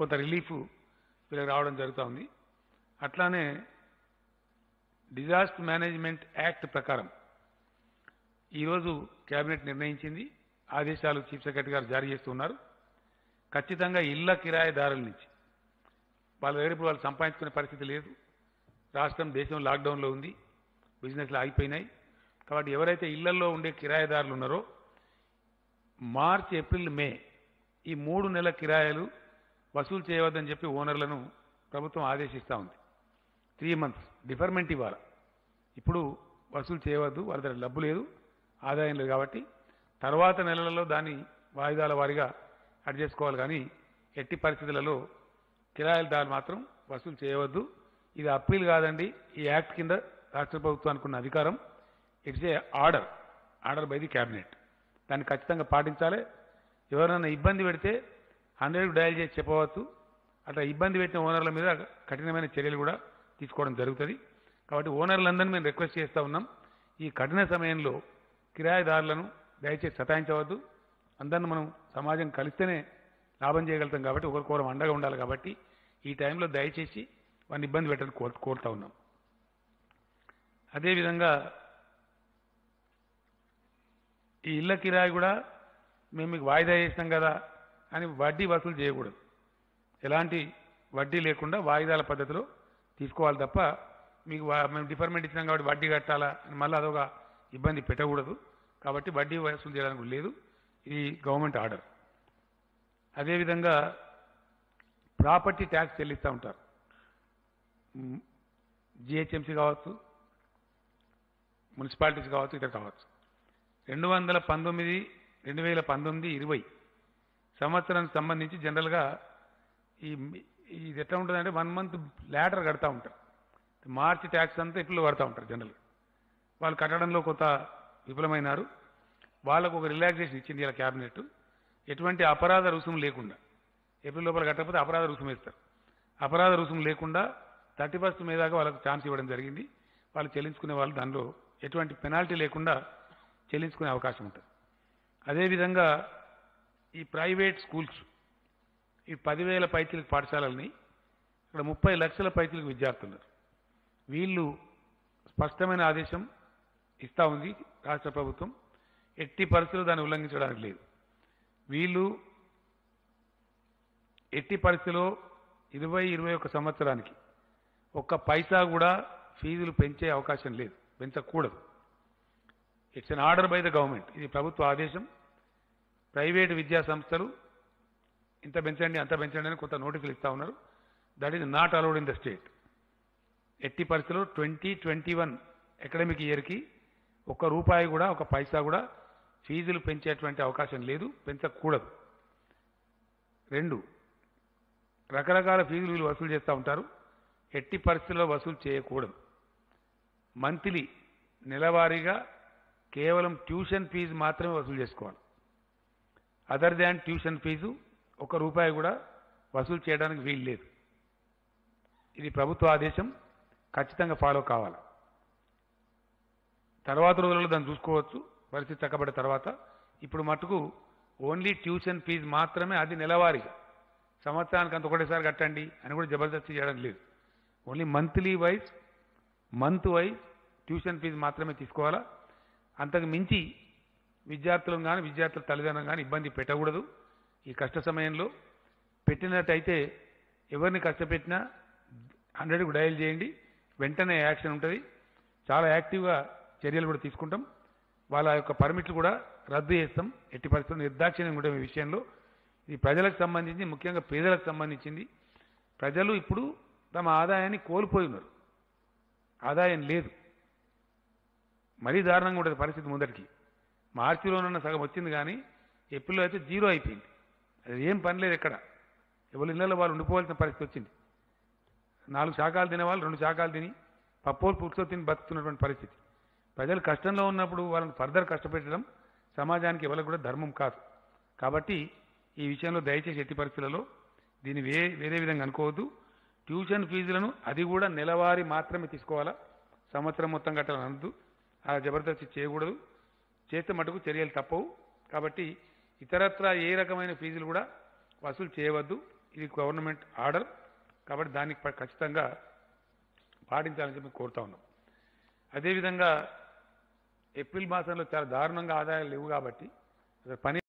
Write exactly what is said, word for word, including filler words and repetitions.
కొంత రిలీఫ్ వీళ్ళకి రావడం జరుగుతూ ఉంది. అట్లానే డిజాస్టర్ మేనేజ్మెంట్ యాక్ట్ ప్రకారం ఈరోజు కేబినెట్ నిర్ణయించింది, ఆదేశాలు చీఫ్ సెక్రటరీ గారు జారీ చేస్తున్నారు. ఖచ్చితంగా ఇళ్ల కిరాయిదారుల నుంచి వాళ్ళ దగ్గర ఇప్పుడు వాళ్ళు సంపాదించుకునే పరిస్థితి లేదు. రాష్ట్రం దేశం లాక్డౌన్లో ఉంది, బిజినెస్లు ఆగిపోయినాయి. కాబట్టి ఎవరైతే ఇళ్లలో ఉండే కిరాయిదారులు ఉన్నారో మార్చ్ ఏప్రిల్ మే ఈ మూడు నెలల కిరాయిలు వసూలు చేయవద్దని చెప్పి ఓనర్లను ప్రభుత్వం ఆదేశిస్తూ ఉంది. త్రీ మంత్స్ డిఫర్మెంట్ ఇవ్వాలి. ఇప్పుడు వసూలు చేయవద్దు, వాళ్ళ దగ్గర డబ్బు లేదు, ఆదాయం లేదు. కాబట్టి తర్వాత నెలలలో దాన్ని వాయిదాల వారీగా అడ్జస్ట్ చేసుకోవాలి. కానీ ఎట్టి పరిస్థితులలో కిరాయిదారులు మాత్రం వసూలు చేయవద్దు. ఇది అప్పీల్ కాదండి, ఈ యాక్ట్ కింద రాష్ట్ర ప్రభుత్వానికి ఉన్న అధికారం. It's a order order by the cabinet. దాన్ని ఖచ్చితంగా పాటించాలి. ఎవరైనా ఇబ్బంది పెడితే హండ్రెడ్కి డయల్ చేసి చెప్పవచ్చు. అట్లా ఇబ్బంది పెట్టిన ఓనర్ల మీద కఠినమైన చర్యలు కూడా తీసుకోవడం జరుగుతుంది. కాబట్టి ఓనర్లందరినీ మేము రిక్వెస్ట్ చేస్తూ ఉన్నాం, ఈ కఠిన సమయంలో కిరాయిదారులను దయచేసి సతాయించవద్దు. అందరిని మనం సమాజం కలిస్తేనే లాభం చేయగలుగుతాం. కాబట్టి ఒకరికొకరు అండగా ఉండాలి. కాబట్టి ఈ టైంలో దయచేసి వారిని ఇబ్బంది పెట్టని కోరు కోరుతూ ఉన్నాం. అదేవిధంగా ఈ ఇళ్ల కిరాయి కూడా మేము మీకు వాయిదా చేసినాం కదా అని వడ్డీ వసూలు చేయకూడదు. ఎలాంటి వడ్డీ లేకుండా వాయిదాల పద్ధతిలో తీసుకోవాలి తప్ప మీకు మేము డిఫర్మెంట్ ఇచ్చినాం కాబట్టి వడ్డీ కట్టాలా అని మళ్ళీ అదొక ఇబ్బంది పెట్టకూడదు. కాబట్టి వడ్డీ వసూలు చేయడానికి లేదు, ఇది గవర్నమెంట్ ఆర్డర్. అదేవిధంగా ప్రాపర్టీ ట్యాక్స్ చెల్లిస్తూ ఉంటారు. జిహెచ్ఎంసీ కావచ్చు, మున్సిపాలిటీస్ కావచ్చు, ఇతర కావచ్చు. రెండు వందల పంతొమ్మిది రెండు వేల పంతొమ్మిది ఇరవై సంవత్సరానికి సంబంధించి జనరల్గా ఈ ఇది ఎట్లా ఉంటుందంటే వన్ మంత్ లేటర్ కడతా ఉంటారు. మార్చి ట్యాక్స్ అంతా ఏప్రిల్లో కడతా ఉంటారు. జనరల్గా వాళ్ళు కట్టడంలో కొంత విఫలమైనారు. వాళ్ళకు ఒక రిలాక్సేషన్ ఇచ్చింది ఇలా క్యాబినెట్. ఎటువంటి అపరాధ రుసుము లేకుండా ఏప్రిల్ లోపల కట్టకపోతే అపరాధ రుసుము వేస్తారు. అపరాధ రుసుము లేకుండా థర్టీ ఫస్ట్ మే దాకా వాళ్ళకు ఛాన్స్ ఇవ్వడం జరిగింది. వాళ్ళు చెల్లించుకునే వాళ్ళు దానిలో ఎటువంటి పెనాల్టీ లేకుండా చెల్లించుకునే అవకాశం ఉంటుంది. అదేవిధంగా ఈ ప్రైవేట్ స్కూల్స్ ఈ పదివేల పైచిలకు పాఠశాలల్ని ఇక్కడ ముప్పై లక్షల పైచిలకు విద్యార్థులున్నారు. వీళ్ళు స్పష్టమైన ఆదేశం ఇస్తూ ఉంది రాష్ట్ర ప్రభుత్వం. ఎట్టి పరిస్థితులు దాన్ని ఉల్లంఘించడానికి లేదు. వీళ్ళు ఎట్టి పరిస్థితిలో ఇరవై ఇరవై ఒక సంవత్సరానికి ఒక్క పైసా కూడా ఫీజులు పెంచే అవకాశం లేదు, పెంచకూడదు. It's an order by the government. ఇది ప్రభుత్వ ఆదేశం. ప్రైవేటు విద్యా సంస్థలు ఇంత పెంచండి అంత పెంచండి అని కొంత నోటీసులు ఇస్తూ ఉన్నారు. That is not allowed in the state. ఎట్టి పరిస్థితుల్లో ట్వంటీ ట్వంటీ వన్ అకాడమిక్ ఇయర్కి ఒక్క రూపాయి కూడా ఒక పైసా కూడా ఫీజులు పెంచేటువంటి అవకాశం లేదు, పెంచకూడదు. రెండు, రకరకాల ఫీజులు వీళ్ళు వసూలు చేస్తూ ఉంటారు. ఎట్టి పరిస్థితుల్లో వసూలు చేయకూడదు. మంత్లీ నెలవారీగా కేవలం ట్యూషన్ ఫీజు మాత్రమే వసూలు చేసుకోవాలి. అదర్ దాన్ ట్యూషన్ ఫీజు ఒక రూపాయి కూడా వసూలు చేయడానికి వీలు లేదు. ఇది ప్రభుత్వ ఆదేశం, ఖచ్చితంగా ఫాలో కావాలి. తర్వాత రోజుల్లో దాన్ని చూసుకోవచ్చు పరిస్థితి చక్కబడ్డ తర్వాత. ఇప్పుడు మటుకు ఓన్లీ ట్యూషన్ ఫీజు మాత్రమే, అది నెలవారీగా. సంవత్సరానికి అంత ఒకటేసారి కట్టండి అని కూడా జబర్దస్తి చేయడం లేదు. Only monthly wise month wise tuition fee మాత్రమే తీసుకోవాలా. అంతకు మించి విద్యార్థులను కానీ విద్యార్థుల తల్లిదండ్రులను కానీ ఇబ్బంది పెట్టకూడదు. ఈ కష్ట సమయంలో పెట్టినట్టయితే ఎవరిని కష్టపెట్టినా హండ్రెడ్కు డయల్ చేయండి, వెంటనే యాక్షన్ ఉంటుంది. చాలా యాక్టివ్గా చర్యలు కూడా తీసుకుంటాం. వాళ్ళ యొక్క పర్మిట్లు కూడా రద్దు చేస్తాం. ఎట్టి పరిస్థితుల్లో నిర్దాక్షిణ్యం కూడా ఈ విషయంలో. ఇది ప్రజలకు సంబంధించి, ముఖ్యంగా పేదలకు సంబంధించింది. ప్రజలు ఇప్పుడు తమ ఆదాయాన్ని కోల్పోయి ఉన్నారు, ఆదాయం లేదు. మరీ దారుణంగా ఉంటుంది పరిస్థితి. ముందరికి మార్చిలోనున్న సగం వచ్చింది కానీ ఏప్రిల్లో అయితే జీరో అయిపోయింది. అది ఏం పని లేదు ఎక్కడ. ఎవరి ఇళ్లలో వాళ్ళు ఉండిపోవాల్సిన పరిస్థితి వచ్చింది. నాలుగు శాఖలు తినేవాళ్ళు రెండు శాఖలు తిని పప్పోలు పుట్టుతో తిని బతుకుతున్నటువంటి పరిస్థితి. ప్రజలు కష్టంలో ఉన్నప్పుడు వాళ్ళని ఫర్దర్ కష్టపెట్టడం సమాజానికి ఎవరికి కూడా ధర్మం కాదు. కాబట్టి ఈ విషయంలో దయచేసి ఎట్టి పరిస్థితులలో దీన్ని వే వేరే విధంగా అనుకోవద్దు. ట్యూషన్ ఫీజులను అది కూడా నెలవారీ మాత్రమే తీసుకోవాలా, సంవత్సరం మొత్తం కట్టాలని అనద్దు. ఆ జబర్దస్తి చేయకూడదు. చేస్తే మటుకు చర్యలు తప్పవు. కాబట్టి ఇతరత్రా ఏ రకమైన ఫీజులు కూడా వసూలు చేయవద్దు. ఇది గవర్నమెంట్ ఆర్డర్ కాబట్టి దాన్ని ప- ఖచ్చితంగా పాటించాలని చెప్పి కోరుతా ఉన్నాం. అదేవిధంగా ఏప్రిల్ మాసంలో చాలా దారుణంగా ఆదాయాలు లేవు కాబట్టి అసలు పని